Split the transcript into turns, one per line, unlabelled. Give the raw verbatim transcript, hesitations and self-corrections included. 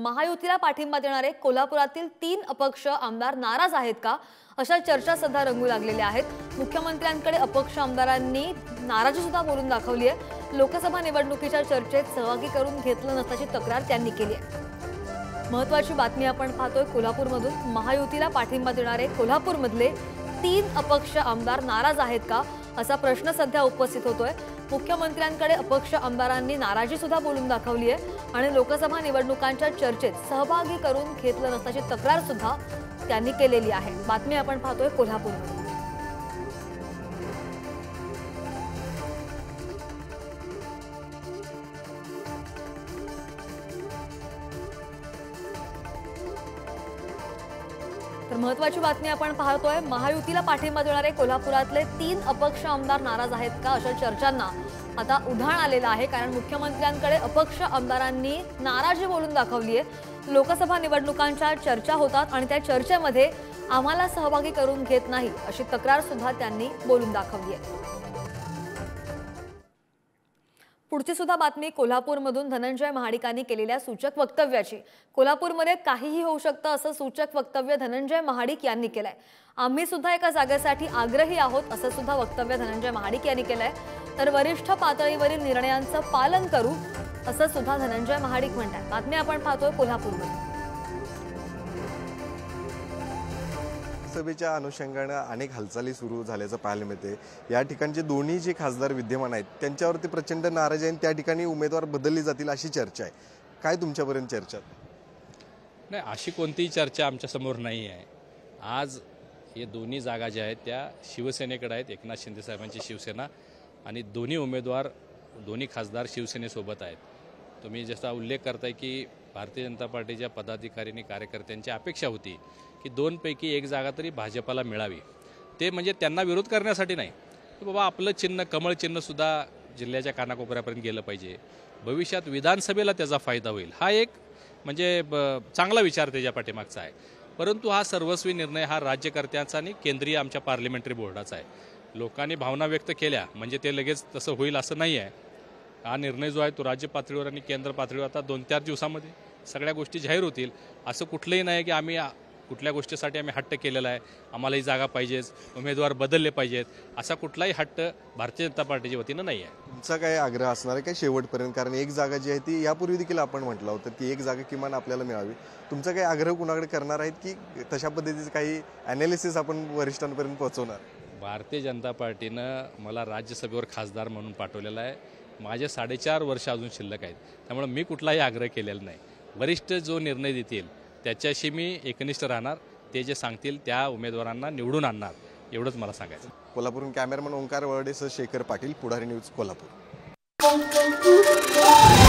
महायुतीला पाठिंबा देणारे कोल्हापुरातील तीन अपक्ष आमदार नाराज आहेत का, अशा चर्चा सध्या रंगू लागलेल्या आहेत। मुख्यमंत्र्यांकडे अपक्ष आमदारांनी नाराजी सुद्धा बोलून दाखवली आहे। लोकसभा निवडणुकीच्या चर्चेत सहभागी करून घेतलं नसल्याची तक्रार त्यांनी केली आहे। महत्त्वाची बातमी आपण पाहतोय कोल्हापूरमधून। महायुतीला पाठिंबा देणारे कोल्हापूरमधले तीन अपक्ष आमदार नाराज आहेत का, असा प्रश्न सध्या उपस्थित होतोय। मुख्यमंत्र्यांकडे अपक्ष आमदारांनी नाराजी सुद्धा बोलून दाखवली आहे आणि लोकसभा निवडणुकांच्या चर्चेत सहभागी करून घेतलं नसल्याची तक्रार सुद्धा त्यांनी केलेली आहे। बातमी आपण पाहतोय कोल्हापूरमधून। तर महत्त्वाची बातमी आपण पाहतोय। महायुतीला पाठिंबा देणारे कोल्हापुरातले तीन अपक्ष आमदार नाराज आहेत का, अशा चर्चांना आता उधाण आलेलं आहे। कारण मुख्यमंत्र्यांकडे अपक्ष आमदारांनी नाराजी बोलून दाखवली आहे। लोकसभा निवडणुकांच्या चर्चा होतात आणि त्या चर्चेमध्ये आम्हाला सहभागी करून घेत नाही, अशी तक्रार सुद्धा त्यांनी बोलून दाखवली आहे। पुढची सुद्धा बातमी कोल्हापूरमधून धनंजय महाडिकांनी केलेल्या सूचक वक्तव्याची। कोल्हापूरमध्ये काहीही होऊ शकतं असं सूचक वक्तव्य धनंजय महाडिक यांनी केलंय। आम्ही सुद्धा एका जागेसाठी आग्रही आहोत, असं सुद्धा वक्तव्य धनंजय महाडिक यांनी केलंय। तर वरिष्ठ पातळीवरील निर्णयांचं पालन करू, असं सुद्धा धनंजय महाडिक म्हणतात। बातमी आपण पाहतोय कोल्हापूरमध्ये।
सभेच्या अनुषंगाने अनेक हालचाली सुरू झाल्याचं पाहायला मिळते। या ठिकाणचे दोन्ही जे खासदार विद्यमान आहेत त्यांच्यावरती प्रचंड नाराजी आहे। त्या ठिकाणी उमेदवार बदलले जातील अशी चर्चा आहे। काय तुमच्यापर्यंत चर्चा?
नाही, अशी कोणतीही चर्चा आमच्या समोर नाही आहे। आज हे दोन्ही जागा ज्या आहेत त्या शिवसेनेकडे आहेत, एकनाथ शिंदे साहेबांची शिवसेना, आणि दोन्ही उमेदवार दोन्ही खासदार शिवसेनेसोबत आहेत। तुम्ही जसा उल्लेख करताय की भारतीय जनता पार्टीच्या पदाधिकारी आणि कार्यकर्त्यांची अपेक्षा होती की दोनपैकी एक जागा तरी भाजपाला मिळावी। ते म्हणजे त्यांना विरोध करण्यासाठी नाही, तर बाबा आपलं चिन्ह कमळ चिन्हसुद्धा जिल्ह्याच्या कानाकोपऱ्यापर्यंत गेलं पाहिजे, भविष्यात विधानसभेला त्याचा फायदा होईल, हा एक म्हणजे चांगला विचार त्याच्या पाठीमागचा आहे। परंतु हा सर्वस्वी निर्णय हा राज्यकर्त्यांचा आणि केंद्रीय आमच्या पार्लमेंटरी बोर्डाचा आहे। लोकांनी भावना व्यक्त केल्या म्हणजे ते लगेच तसं होईल असं नाही आहे। हा निर्णय जो आहे तो राज्य पातळीवर आणि केंद्र पातळीवर आता दोन चार दिवसामध्ये सगळ्या गोष्टी जाहीर होतील। असं कुठलंही नाही की आम्ही कुठल्या गोष्टीसाठी आम्ही हट्ट केलेला आहे, आम्हाला ही जागा पाहिजेच, उमेदवार बदलले पाहिजेत, असा कुठलाही हट्ट भारतीय जनता पार्टीच्या वतीनं नाही आहे।
तुमचा काय आग्रह असणार आहे काय शेवटपर्यंत? कारण एक जागा जी आहे ती यापूर्वी देखील आपण म्हटलं होतं की एक जागा किमान आपल्याला मिळावी। तुमचा काय आग्रह कुणाकडे करणार आहेत की तशा पद्धतीचं काही ॲनालिसिस आपण वरिष्ठांपर्यंत पोहोचवणार?
भारतीय जनता पार्टीनं मला राज्यसभेवर खासदार म्हणून पाठवलेलं आहे। माझे साडेचार वर्ष अजून शिल्लक आहेत, त्यामुळे मी कुठलाही आग्रह केलेला नाही। वरिष्ठ जो निर्णय देतील त्याच्याशी मी एकनिष्ठ राहणार, ते जे सांगतील त्या उमेदवारांना निवडून आणणार, एवढंच मला सांगायचं।
कोल्हापूरहून कॅमेरामन ओंकार वळडेसह शेखर पाटील, पुढारी न्यूज, कोल्हापूर।